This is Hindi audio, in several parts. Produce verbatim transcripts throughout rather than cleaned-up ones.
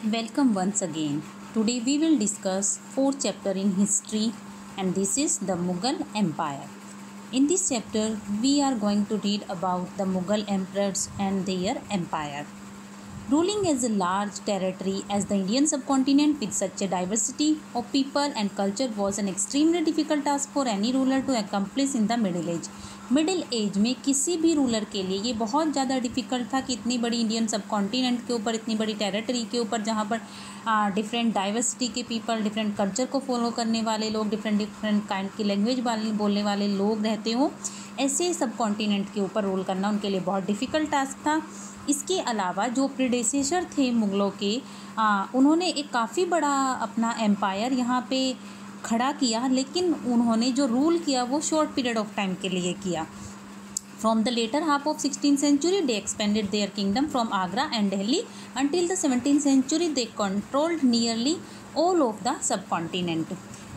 Welcome once again. Today we will discuss fourth chapter in history, and this is the Mughal Empire. In this chapter we are going to read about the Mughal emperors and their empire. Ruling as a large territory as the Indian subcontinent with such a diversity of people and culture was an extremely difficult task for any ruler to accomplish in the Middle Age. Middle age में किसी भी रूलर के लिए ये बहुत ज़्यादा डिफ़िकल्ट था कि इतनी बड़ी इंडियन सब कॉन्टिनेंट के ऊपर, इतनी बड़ी टेरिटरी के ऊपर, जहाँ पर डिफरेंट डाइवर्सिटी के पीपल, डिफरेंट कल्चर को फॉलो करने वाले लोग, डिफरेंट डिफरेंट काइंड की लैंग्वेज वाले बोलने वाले लोग रहते हों, ऐसे सब कॉन्टिनेंट के ऊपर रूल करना उनके लिए बहुत डिफ़िकल्ट टास्क था। इसके अलावा जो प्रीडेसेसर थे मुग़लों के, आ, उन्होंने एक काफ़ी बड़ा अपना एम्पायर यहाँ पे खड़ा किया, लेकिन उन्होंने जो रूल किया वो शॉर्ट पीरियड ऑफ टाइम के लिए किया। From the later half of sixteen century they expanded their kingdom from Agra and Delhi until the seventeen century they controlled nearly all of the subcontinent.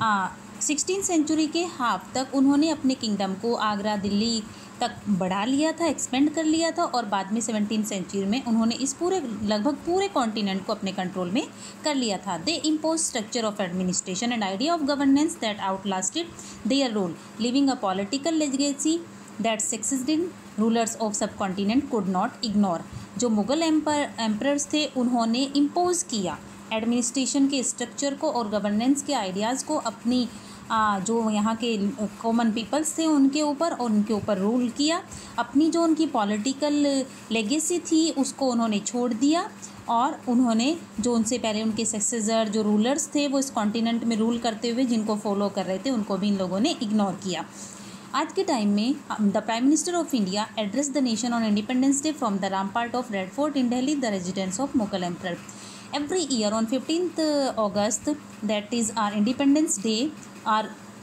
Sixteen century के हाफ तक उन्होंने अपने किंगडम को आगरा, दिल्ली तक बढ़ा लिया था, एक्सपेंड कर लिया था, और बाद में सेवनटीन सेंचुरी में उन्होंने इस पूरे लगभग पूरे कॉन्टिनेंट को अपने कंट्रोल में कर लिया था। They impose structure of administration and idea of governance that outlasted their rule, living a political legacy that succeeding rulers of subcontinent could not ignore. जो मुग़ल एम्पर एम्परर्स थे उन्होंने इम्पोज किया एडमिनिस्ट्रेशन के स्ट्रक्चर को और गवर्नेंस के आइडियाज़ को अपनी आ, जो यहाँ के कॉमन पीपल्स थे उनके ऊपर, और उनके ऊपर रूल किया। अपनी जो उनकी पॉलिटिकल लेगेसी थी उसको उन्होंने छोड़ दिया, और उन्होंने जो उनसे पहले उनके सक्सेसर जो रूलर्स थे वो इस कॉन्टिनेंट में रूल करते हुए जिनको फॉलो कर रहे थे उनको भी इन लोगों ने इग्नोर किया। आज के टाइम में the prime minister of India address the nation on independence day from the rampart of red fort in Delhi, the residence of Mughal emperor. Every year on fifteenth August, that is our Independence Day, our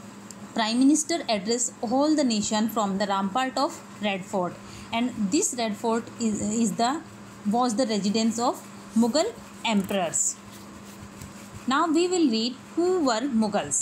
Prime Minister address all the nation from the rampart of Red Fort, and this Red Fort is, is the was the residence of Mughal emperors. Now we will read who were Mughals.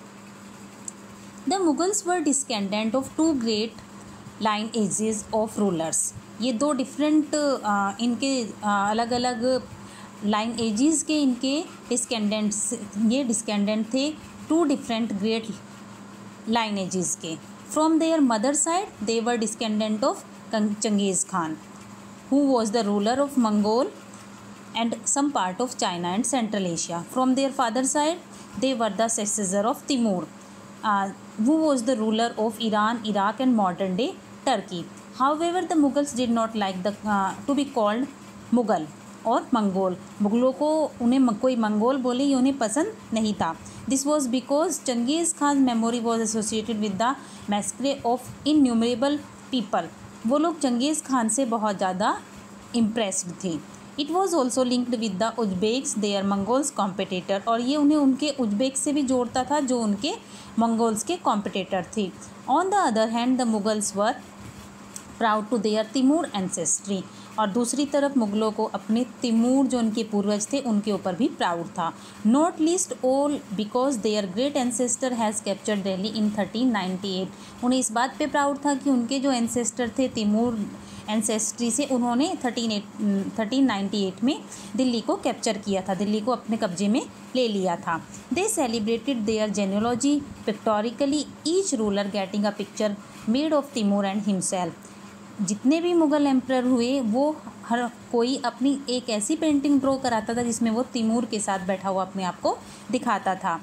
The Mughals were descendant of two great lineages of rulers. ये दो different uh, इनके uh, अलग अलग लाइन एजिस के इनके डिस्केंडेंट्स ये डिस्केंडेंट थे two different great lineages के। From their mother side they were descendant of Genghis Khan who was the ruler of Mongol and some part of China and Central Asia. From their father side they were the successor of Timur who was the ruler of Iran, Iraq and modern day Turkey. However the Mughals did not like the to be called Mughal और मंगोल। मुग़लों को उन्हें कोई मंगोल बोले ये उन्हें पसंद नहीं था। This was because Genghis Khan memory was associated with the massacre of innumerable people. वो लोग चंगेज़ खान से बहुत ज़्यादा इम्प्रेस्ड थे। It was also linked with the Uzbeks their Mongols competitor, और ये उन्हें उनके उज्बेक से भी जोड़ता था जो उनके मंगोल्स के कॉम्पिटिटर थे। On the other hand the Mughals were proud to their Timur ancestry, और दूसरी तरफ मुग़लों को अपने तिमूर जो उनके पूर्वज थे उनके ऊपर भी प्राउड था। Not least all because their great ancestor has captured Delhi in thirteen ninety eight. उन्हें इस बात पे प्राउड था कि उनके जो एंसेस्टर थे तिमूर एंसेस्ट्री से, उन्होंने thirteen eight thirteen ninety eight में दिल्ली को कैप्चर किया था, दिल्ली को अपने कब्जे में ले लिया था। They celebrated their genealogy pictorially, each ruler getting a picture made of Timur and himself. जितने भी मुग़ल एम्परर हुए वो हर कोई अपनी एक ऐसी पेंटिंग ड्रॉ कराता था जिसमें वो तिमूर के साथ बैठा हुआ अपने आप को दिखाता था,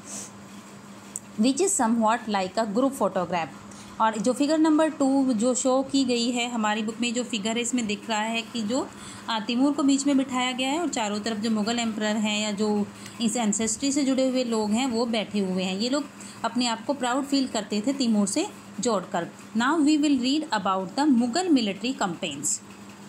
which is somewhat like a group photograph. और जो फिगर नंबर टू जो शो की गई है हमारी बुक में, जो फिगर है इसमें दिख रहा है कि जो तिमूर को बीच में बिठाया गया है और चारों तरफ जो मुग़ल एम्परर हैं या जो इस एंसेस्ट्री से जुड़े हुए लोग हैं वो बैठे हुए हैं। ये लोग अपने आप को प्राउड फील करते थे तिमूर से जोड़कर। Now we will read about the Mughal military campaigns.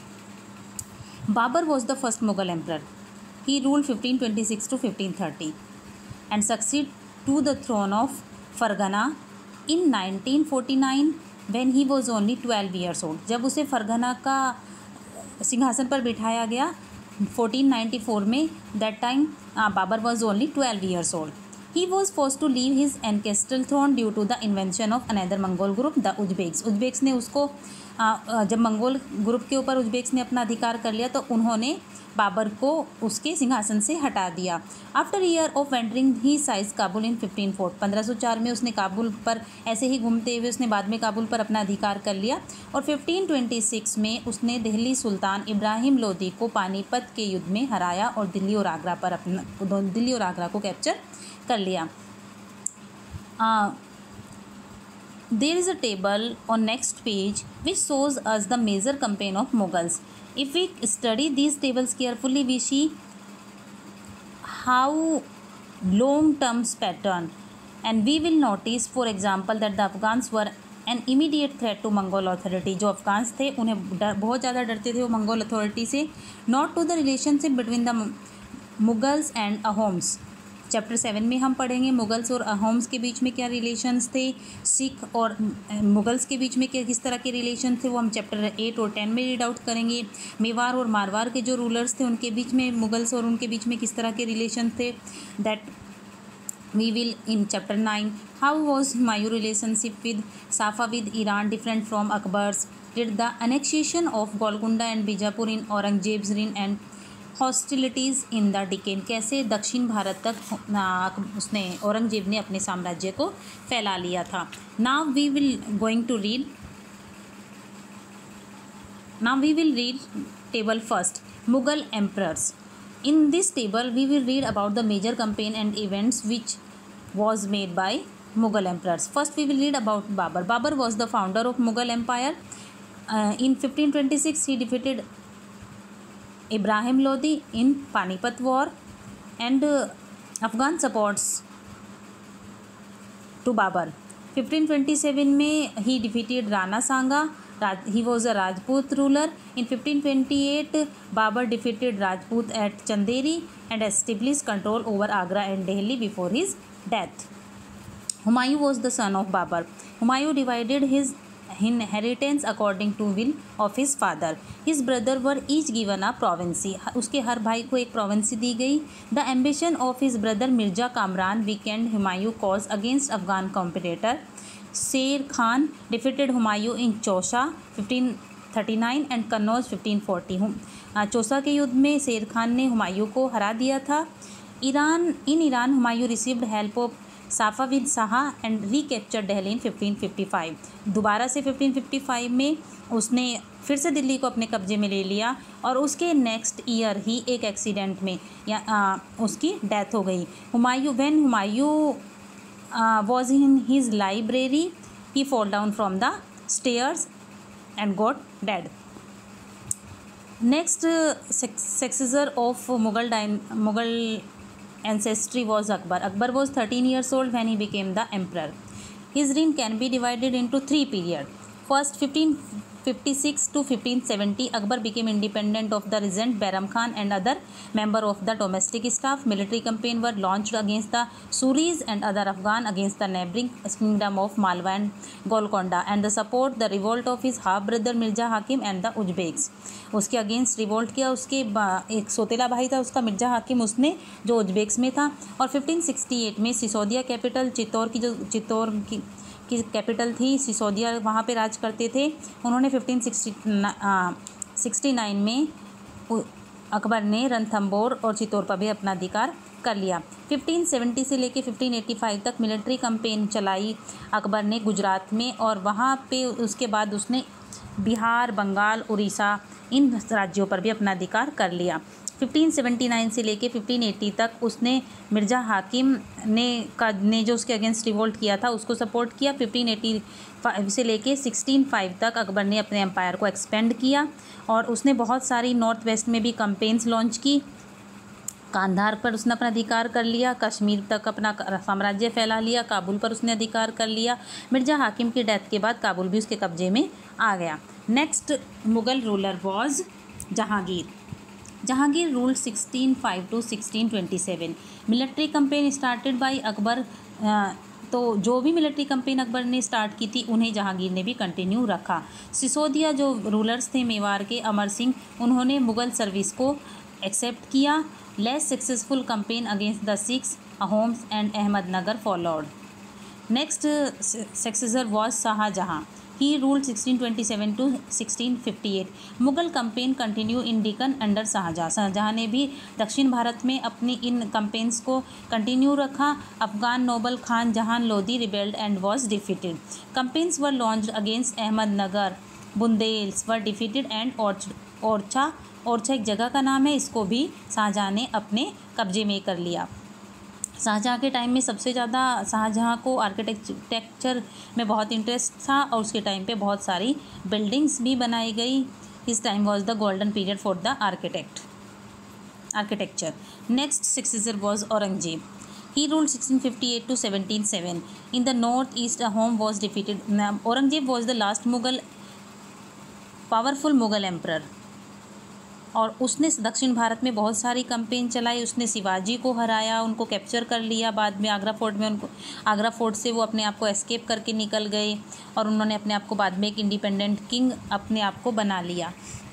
Babur was the first Mughal emperor. He ruled fifteen twenty six to fifteen thirty and succeed to the throne of Fergana in nineteen forty nine when he was only twelve years old. जब उसे फरगना का सिंहासन पर बिठाया गया फोर्टीन नाइन्टी फोर में, that time Babur was only twelve years old. He was forced to leave his ancestral throne due to the invention of another Mongol group, the Uzbeks. Uzbeks ने उसको जब मंगोल ग्रुप के ऊपर उज्बेक्स ने अपना अधिकार कर लिया तो उन्होंने बाबर को उसके सिंहासन से हटा दिया। After year of wandering he seize Kabul in fifteen four पंद्रह सौ चार में उसने काबुल पर ऐसे ही घूमते हुए उसने बाद में काबुल पर अपना अधिकार कर लिया और फिफ्टीन ट्वेंटी सिक्स में उसने दिल्ली सुल्तान इब्राहिम लोदी को पानीपत के युद्ध में हराया और दिल्ली और आगरा पर अपना दिल्ली और आगरा को कैप्चर कर लिया। Uh, There is a table on next page which shows us the major campaign of Mughals. If we study these tables carefully, we see how long-term pattern, and we will notice, for example, that the Afghans were an immediate threat to Mongol authority. जो अफगान्स थे उन्हें डर बहुत ज़्यादा डरते थे वो मंगोल अथॉरिटी से. Not to the relationship between the Mughals and Ahoms. Chapter seven में हम पढ़ेंगे मुगल्स और अहोम्स के बीच में क्या रिलेशंस थे, सिख और मुगल्स के बीच में क्या किस तरह के रिलेशन थे वो हम चैप्टर एट और टेन में रीड आउट करेंगे. मेवाड़ और मारवाड़ के जो रूलर्स थे उनके बीच में मुगल्स और उनके बीच में किस तरह के रिलेशन थे, that we will in chapter nine. How was Humayun relationship with Safavid Iran different from Akbar's. Did the annexation of Golconda and Bijapur in Aurangzeb's reign and hostilities in the Deccan. कैसे दक्षिण भारत तक उसने औरंगजेब ने अपने साम्राज्य को फैला लिया था. Now we will going to read now we will read table first Mughal emperors. In this table we will read about the major campaign and events which was made by Mughal emperors. First we will read about Babur. Babur was the founder of Mughal Empire. Uh, in fifteen twenty-six he defeated Ibrahim Lodi in Panipat War and uh, Afghan supports to Babur. fifteen twenty-seven में he defeated Rana Sanga. He was a Rajput ruler. In fifteen twenty-eight Babur defeated Rajput at Chanderi and established control over Agra and Delhi before his death. Humayun was the son of Babur. Humayun divided his inheritance according to will of his father. His brother were each given a province. उसके हर भाई को एक province दी गई. The ambition of his brother Mirza Kamran weakened Humayun's cause against Afghan competitor. Sher Khan defeated Humayun in Chausa fifteen thirty-nine and Kannauj fifteen forty. Chausa के युद्ध में शेर खान ने हुमायूं को हरा दिया था. Iran in Iran Humayun received help of Safavid shah and recapture Delhi in fifteen fifty five. दोबारा से फिफ्टीन फिफ्टी फाइव में उसने फिर से दिल्ली को अपने कब्जे में ले लिया और उसके नेक्स्ट ईयर ही एक एक्सीडेंट में या आ, उसकी डेथ हो गई. Humayun when Humayun was in his library he fall down from the stairs and got dead. Next successor of Mughal dine Mughal ancestry was Akbar. Akbar was thirteen years old when he became the emperor. His reign can be divided into three periods. First, fifteen fifty-six to fifteen seventy, Akbar became independent of the regent Bairam Khan and other member of the domestic staff. Military campaign were launched against the Suris and other Afghan against the neighboring kingdom of Malwa and Golconda and the support the revolt of his half brother Mirza Hakim and the Uzbeks. उसके अगेंस्ट रिवोल्ट किया. उसके एक सोतेला भाई था उसका मिर्जा हाकिम, उसने जो उज्बेक्स में था. और फिफ्टीन सिक्सटी एट में सिसोदिया कैपिटल चित्तौर की जो चित्तौर की की कैपिटल थी सिसोदिया वहाँ पे राज करते थे. उन्होंने फिफ्टीन सिक्सटी नाइन में अकबर ने रणथंबोर और चित्तौर पर भी अपना अधिकार कर लिया. फिफ्टीन सेवेंटी से लेके फिफ्टीन एटी फाइव तक मिलिट्री कैंपेन चलाई अकबर ने गुजरात में और वहाँ पे उसके बाद उसने बिहार, बंगाल, उड़ीसा इन राज्यों पर भी अपना अधिकार कर लिया. फिफ्टीन सेवेंटी नाइन से लेके फिफ्टीन एटी तक उसने मिर्जा हाकिम ने का ने जो उसके अगेंस्ट रिवोल्ट किया था उसको सपोर्ट किया. फिफ्टीन एटी फाइव से लेके सिक्सटीन फाइव तक अकबर ने अपने एम्पायर को एक्सपेंड किया और उसने बहुत सारी नॉर्थ वेस्ट में भी कैंपेन्स लॉन्च की. कांधार पर उसने अपना अधिकार कर लिया, कश्मीर तक अपना साम्राज्य फैला लिया, काबुल पर उसने अधिकार कर लिया. मिर्जा हाकिम की डेथ के बाद काबुल भी उसके कब्जे में आ गया. Next Mughal ruler was Jahangir. Jahangir ruled sixteen five to sixteen twenty seven. Military campaign started by Akbar. तो जो भी मिलिट्री कैंपेन अकबर ने स्टार्ट की थी उन्हें जहांगीर ने भी कंटिन्यू रखा. सिसोदिया जो रूलर्स थे मेवाड़ के अमर सिंह, उन्होंने मुगल सर्विस को एक्सेप्ट किया. Less successful campaign against the Sikhs, Ahoms and Ahmednagar followed. Next uh, successor was Shah Jahan. He ruled sixteen twenty-seven to sixteen fifty-eight. Mughal campaign continue in Deccan under Shah Jahan. Shah Jahan ने भी दक्षिण भारत में अपनी इन कंपेन्स को कंटिन्यू रखा. Afghan noble Khan Jahan Lodi rebelled and was defeated. Campaigns were launched against Ahmadnagar. Bundelas were defeated and Orchha. Orchha एक जगह का नाम है, इसको भी शाहजहाँ ने अपने कब्जे में कर लिया. शाहजहाँ के टाइम में सबसे ज़्यादा शाहजहाँ को आर्किटेक्चर में बहुत इंटरेस्ट था और उसके टाइम पे बहुत सारी बिल्डिंग्स भी बनाई गई. His time was the golden period for the architect architecture. Next successor was Aurangzeb. He ruled sixteen fifty-eight to seventeen oh seven. In the northeast, Ahom was defeated. Aurangzeb was the last Mughal powerful Mughal emperor. और उसने दक्षिण भारत में बहुत सारी कंपेन चलाई. उसने शिवाजी को हराया, उनको कैप्चर कर लिया. बाद में आगरा फोर्ट में उनको आगरा फोर्ट से वो अपने आप को एस्केप करके निकल गए और उन्होंने अपने आप को बाद में एक इंडिपेंडेंट किंग अपने आप को बना लिया.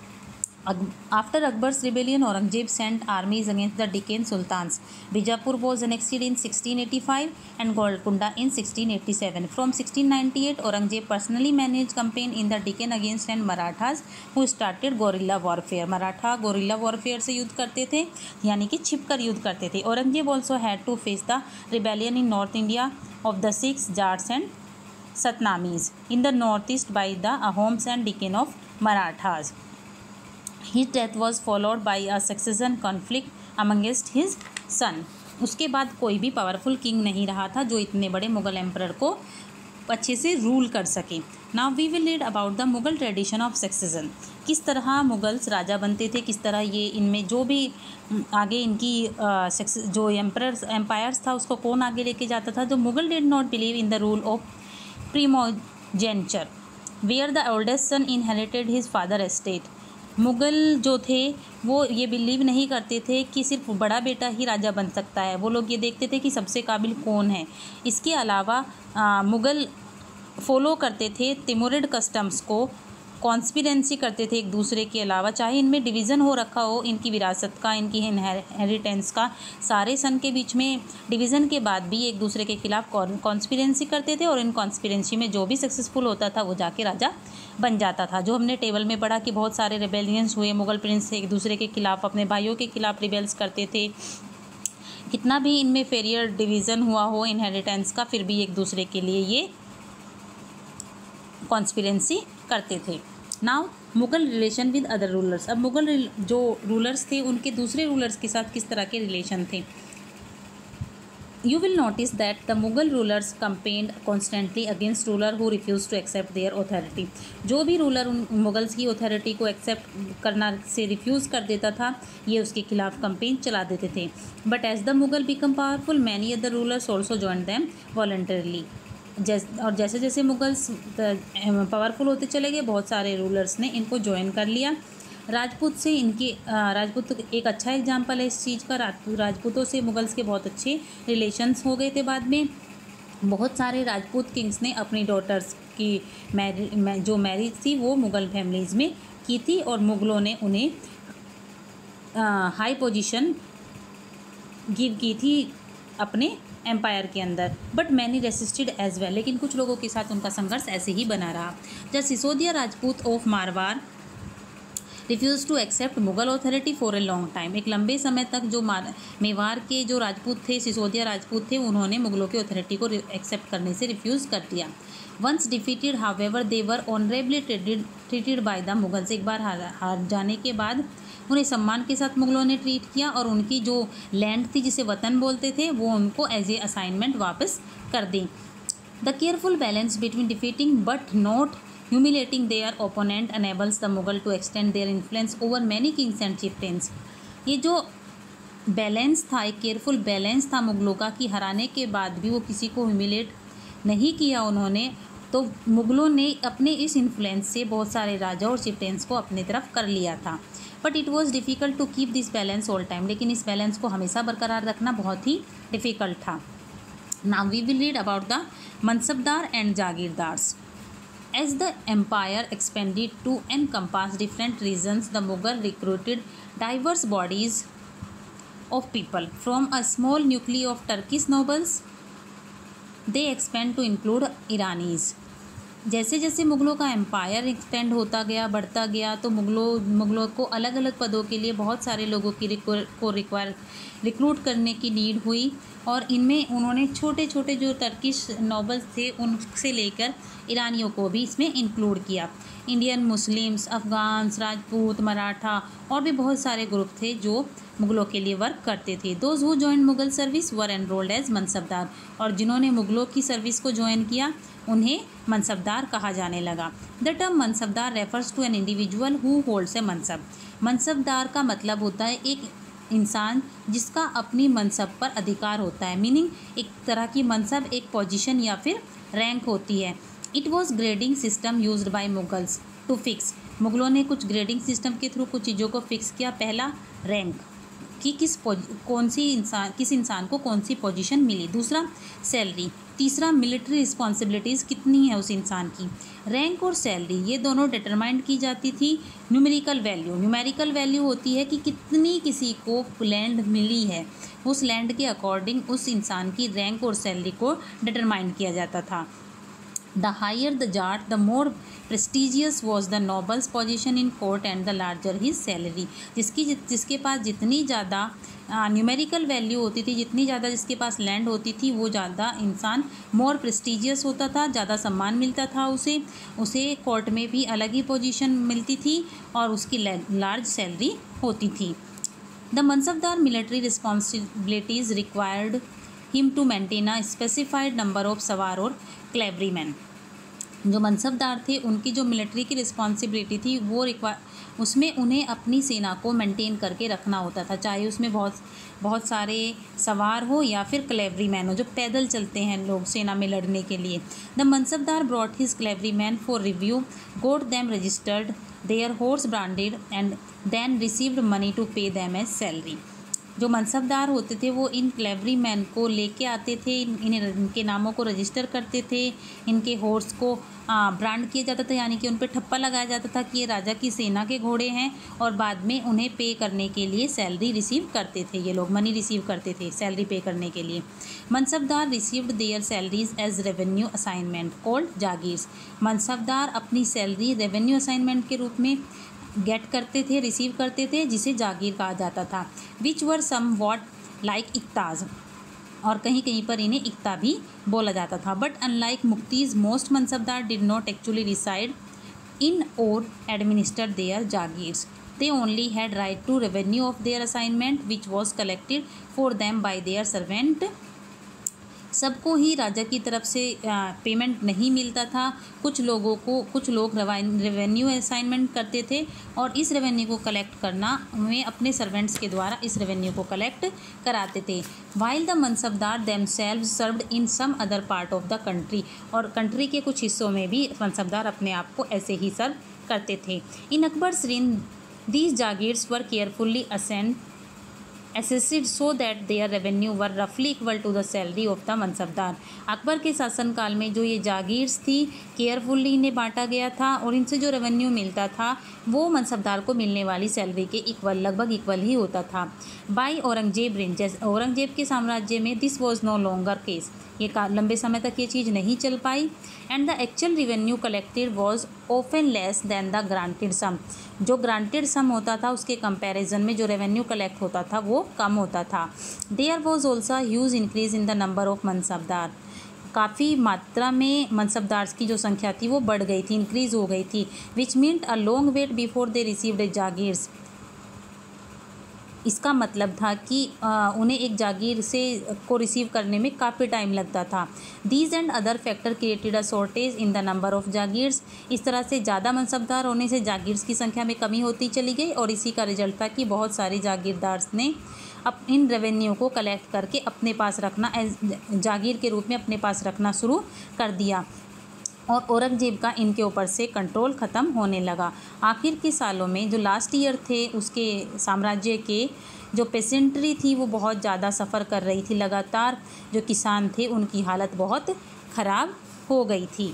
After Akbar's rebellion, Aurangzeb sent armies against the Deccan sultans. Bijapur was annexed in sixteen eighty-five and Golconda in sixteen eighty-seven. From sixteen ninety-eight, Aurangzeb personally managed campaign in the Deccan against and Marathas, who started guerrilla warfare. Maratha guerrilla warfare से युद्ध करते थे, यानी कि छिपकर युद्ध करते थे. Aurangzeb also had to face the rebellion in North India of the Sikhs, Jats and Satnamis. In the northeast by the Ahoms and Deccan of Marathas. His death was followed by a succession conflict amongst his son. उसके बाद कोई भी पावरफुल किंग नहीं रहा था जो इतने बड़े मुगल एम्परर को अच्छे से रूल कर सके. Now we will read about the Mughal tradition of succession. किस तरह मुगल्स राजा बनते थे, किस तरह ये इनमें जो भी आगे इनकी uh, जो एम्परर्स एम्पायर्स था उसको कौन आगे लेके जाता था. जो Mughal did not believe in the rule of primogeniture where the oldest son inherited his father estate. Mughal जो थे वो ये बिलीव नहीं करते थे कि सिर्फ बड़ा बेटा ही राजा बन सकता है. वो लोग ये देखते थे कि सबसे काबिल कौन है. इसके अलावा मुग़ल फॉलो करते थे तिमुरिड कस्टम्स को, कॉन्स्पिरेंसी करते थे एक दूसरे के अलावा. चाहे इनमें डिवीज़न हो रखा हो इनकी विरासत का, इनकी इनहेरिटेंस का, सारे सन के बीच में डिवीज़न के बाद भी एक दूसरे के खिलाफ कॉन्स्पिरेंसी करते थे और इन कॉन्स्पिरेंसी में जो भी सक्सेसफुल होता था वो जाके राजा बन जाता था. जो हमने टेबल में पढ़ा कि बहुत सारे रिबेलियंस हुए, मुग़ल प्रिंस एक दूसरे के खिलाफ अपने भाइयों के खिलाफ रिबेल्स करते थे. कितना भी इनमें फेरियर डिवीज़न हुआ हो इनहेरिटेंस का, फिर भी एक दूसरे के लिए ये कॉन्स्पिरेंसी करते थे. Now Mughal relation with other rulers. अब मुग़ल जो रूलर्स थे उनके दूसरे रूलर्स के साथ किस तरह के रिलेशन थे. You will notice that the Mughal rulers campaigned constantly against ruler who refused to accept their authority. जो भी रूलर उन मुगल्स की अथॉरिटी को एक्सेप्ट करना से रिफ्यूज़ कर देता था ये उसके खिलाफ कंपेन चला देते थे. But as the Mughal become powerful many other rulers also join them voluntarily. जैस और जैसे जैसे मुगल्स पावरफुल होते चले गए बहुत सारे रूलर्स ने इनको ज्वाइन कर लिया. राजपूत से इनके राजपूत एक अच्छा एग्जाम्पल है इस चीज़ का. राजपूतों से मुगल्स के बहुत अच्छे रिलेशंस हो गए थे. बाद में बहुत सारे राजपूत किंग्स ने अपनी डॉटर्स की मैरी जो मैरिज थी वो मुग़ल फैमिलीज़ में की थी और मुग़लों ने उन्हें हाई पोजीशन गिव की थी अपने एम्पायर के अंदर. But many resisted as well. लेकिन कुछ लोगों के साथ उनका संघर्ष ऐसे ही बना रहा. जब Sisodia Rajput of Marwar refuse to accept Mughal authority for a long time. एक लंबे समय तक जो मेवाड़ के जो राजपूत थे, सिसोदिया राजपूत थे, उन्होंने मुग़लों की अथॉरिटी को एक्सेप्ट करने से रिफ्यूज़ कर दिया. Once defeated however they were honourably treated treated by the Mughals. एक बार हार हार जाने के बाद उन्हें सम्मान के साथ मुग़लों ने ट्रीट किया और उनकी जो लैंड थी जिसे वतन बोलते थे वो उनको एज ए असाइनमेंट वापस कर दी. The careful balance between defeating but not humiliating their opponent enables the Mughal to extend their influence over many kings and chieftains. ये जो बैलेंस था, एक केयरफुल बैलेंस था मुग़लों का कि हराने के बाद भी वो किसी को ह्यूमिलेट नहीं किया उन्होंने, तो मुग़लों ने अपने इस इन्फ्लुएंस से बहुत सारे राजा और चिफ्टेंस को अपनी तरफ कर लिया था. But it was difficult to keep this balance all time. लेकिन इस बैलेंस को हमेशा बरकरार रखना बहुत ही डिफ़िकल्ट था. Now we will read about the mansabdar and jagirdars. As the empire expanded to encompass different regions, the Mughal recruited diverse bodies of people. From a small nuclei of Turkish nobles, they expand to include Iranis. जैसे जैसे मुग़लों का एम्पायर एक्सटेंड होता गया, बढ़ता गया, तो मुग़लों मुग़लों को अलग अलग पदों के लिए बहुत सारे लोगों की को रिक्वायर रिक्रूट करने की नीड हुई, और इनमें उन्होंने छोटे छोटे जो टर्किश नॉबल्स थे उनसे लेकर ईरानियों को भी इसमें इंक्लूड किया। Indian Muslims, Afghans, Rajput, Maratha और भी बहुत सारे ग्रुप थे जो मुग़लों के लिए वर्क करते थे। Those who join Mughal service were enrolled as mansabdar, और जिन्होंने मुग़लों की सर्विस को ज्वाइन किया उन्हें मनसबदार कहा जाने लगा। The term mansabdar refers to an individual who holds a mansab. Mansabdar का मतलब होता है एक इंसान जिसका अपनी मनसब पर अधिकार होता है, मीनिंग एक तरह की मनसब एक पोजीशन या फिर रैंक होती है। It was grading system used by Mughals to fix. मुग़लों ने कुछ ग्रेडिंग सिस्टम के थ्रू कुछ चीज़ों को फिक्स किया। पहला, रैंक कि किस कौन सी इंसान किस इंसान को कौन सी पोजीशन मिली। दूसरा, सैलरी। तीसरा, मिलिट्री रिस्पॉन्सिबिलिटीज़ कितनी है उस इंसान की। रैंक और सैलरी ये दोनों डिटरमाइंड की जाती थी। न्यूमेरिकल वैल्यू न्यूमेरिकल वैल्यू होती है कि कितनी किसी को लैंड मिली है, उस लैंड के अकॉर्डिंग उस इंसान की रैंक और सैलरी को डिटरमाइन किया जाता था। The higher the zat the more prestigious was the nobles position in court and the larger his salary. जिसकी जिसके पास जितनी ज़्यादा न्यूमेरिकल वैल्यू होती थी, जितनी ज़्यादा जिसके पास लैंड होती थी, वो ज़्यादा इंसान मोर प्रेस्टिजियस होता था, ज़्यादा सम्मान मिलता था उसे उसे कोर्ट में भी अलग ही पोजीशन मिलती थी और उसकी लार्ज सैलरी होती थी। The mansabdar military responsibilities required him to maintain a specified number of sawar और क्लेवरीमैन। जो मनसबदार थे उनकी जो मिलिट्री की रिस्पॉन्सिबिलिटी थी वो रिक्वायर उसमें उन्हें अपनी सेना को मेंटेन करके रखना होता था, चाहे उसमें बहुत बहुत सारे सवार हो या फिर क्लेवरी मैन हो जो पैदल चलते हैं लोग सेना में लड़ने के लिए। The mansabdar brought his cavalry man for review, got them registered their horse branded and then received money to pay them as salary. जो मनसबदार होते थे वो इन क्लेवरी मैन को लेके आते थे, इन्हें इनके नामों को रजिस्टर करते थे, इनके हॉर्स को ब्रांड किया जाता था, यानी कि उन पर ठप्पा लगाया जाता था कि ये राजा की सेना के घोड़े हैं, और बाद में उन्हें पे करने के लिए सैलरी रिसीव करते थे। ये लोग मनी रिसीव करते थे सैलरी पे करने के लिए। Mansabdar received their salaries as revenue assignment called jagirs. मनसबदार अपनी सैलरी रेवेन्यू असाइनमेंट के रूप में गेट करते थे, रिसीव करते थे, जिसे जागीर कहा जाता था। विच वर सम वॉट लाइक इक्ताज, और कहीं कहीं पर इन्हें इक्ता भी बोला जाता था। But unlike muqtis most mansabdar did not actually reside in or administer their jagirs. They only had right to revenue of their assignment which was collected for them by their servant. सबको ही राजा की तरफ से पेमेंट नहीं मिलता था। कुछ लोगों को कुछ लोग रेवेन्यू असाइनमेंट करते थे और इस रेवेन्यू को कलेक्ट करना में अपने सर्वेंट्स के द्वारा इस रेवेन्यू को कलेक्ट कराते थे। While the mansabdar themselves served in some other part of the country, और कंट्री के कुछ हिस्सों में भी मनसबदार अपने आप को ऐसे ही सर्व करते थे। In Akbar's reign these jagirs were carefully assessed assessed so that their revenue were roughly equal to the salary of the mansabdar. Akbar के शासनकाल में जो ये जागीर्स थी केयरफुली इन्हें बांटा गया था और इनसे जो रेवेन्यू मिलता था वो मनसबदार को मिलने वाली सैलरी के इक्वल लगभग इक्वल ही होता था। बाई औरंगजेब रेंज, औरंगजेब के साम्राज्य में this was no longer case, ये लंबे समय तक ये चीज़ नहीं चल पाई। And the actual revenue collected was often less than the granted sum, जो ग्रांटेड सम होता था उसके कंपैरिजन में जो रेवेन्यू कलेक्ट होता था वो कम होता था। There was also huge increase in the number of mansabdar, काफ़ी मात्रा में मनसबदार की जो संख्या थी वो बढ़ गई थी, इंक्रीज हो गई थी। Which meant a long wait before they received jagirs, इसका मतलब था कि आ, उन्हें एक जागीर से को रिसीव करने में काफ़ी टाइम लगता था। These and other factor created a shortage in the number of jagirs, इस तरह से ज़्यादा मनसबदार होने से जागीर्स की संख्या में कमी होती चली गई और इसी का रिजल्ट था कि बहुत सारे जागीरदार ने अब इन रेवेन्यू को कलेक्ट करके अपने पास रखना एज जागीर के रूप में अपने पास रखना शुरू कर दिया और औरंगजेब का इनके ऊपर से कंट्रोल ख़त्म होने लगा। आखिर के सालों में जो लास्ट ईयर थे उसके साम्राज्य के जो पेसेंट्री थी वो बहुत ज़्यादा सफ़र कर रही थी, लगातार जो किसान थे उनकी हालत बहुत ख़राब हो गई थी।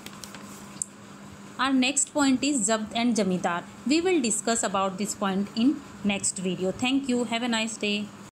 Our next point is Zabd and Jamidar. We will discuss about this point in next video. Thank you. Have a nice day.